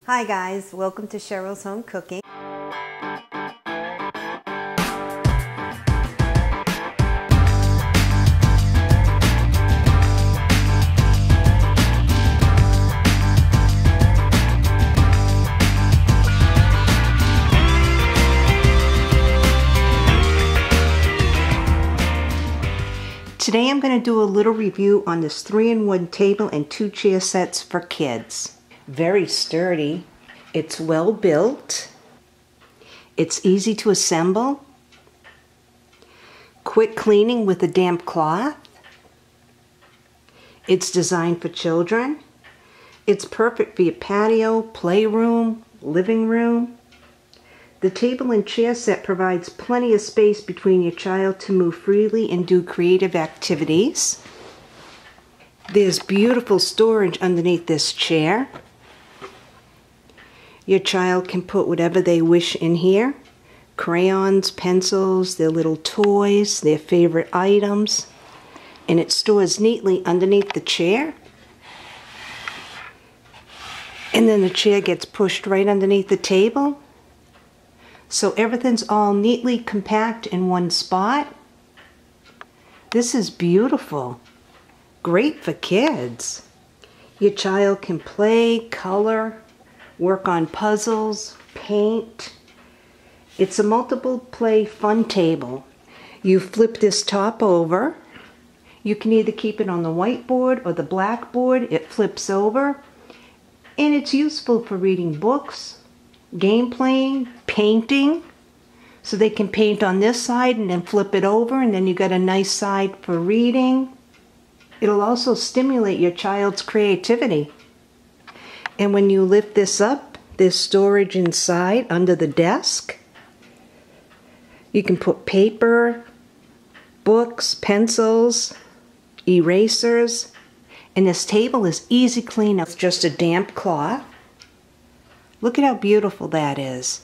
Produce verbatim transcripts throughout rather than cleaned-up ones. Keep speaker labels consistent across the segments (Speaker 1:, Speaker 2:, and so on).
Speaker 1: Hi guys, welcome to Cheryl's Home Cooking. Today I'm going to do a little review on this three in one table and two chair sets for kids. Very sturdy. It's well built. It's easy to assemble. Quick cleaning with a damp cloth. It's designed for children. It's perfect for your patio, playroom, living room. The table and chair set provides plenty of space between your child to move freely and do creative activities. There's beautiful storage underneath this chair. Your child can put whatever they wish in here. Crayons, pencils, their little toys, their favorite items. And it stores neatly underneath the chair. And then the chair gets pushed right underneath the table. So everything's all neatly compact in one spot. This is beautiful. Great for kids. Your child can play, color, work on puzzles, paint. It's a multiple play fun table. You flip this top over. You can either keep it on the whiteboard or the blackboard. It flips over. And it's useful for reading books, game playing, painting. So they can paint on this side and then flip it over, and then you got a nice side for reading. It'll also stimulate your child's creativity. And when you lift this up, there's storage inside under the desk. You can put paper, books, pencils, erasers. And this table is easy clean up, just a damp cloth. Look at how beautiful that is.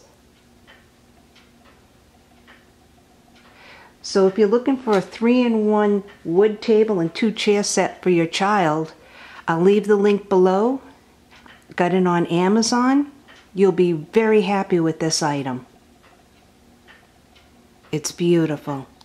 Speaker 1: So if you're looking for a three in one wood table and two chair set for your child, I'll leave the link below. Got it on Amazon. You'll be very happy with this item. It's beautiful.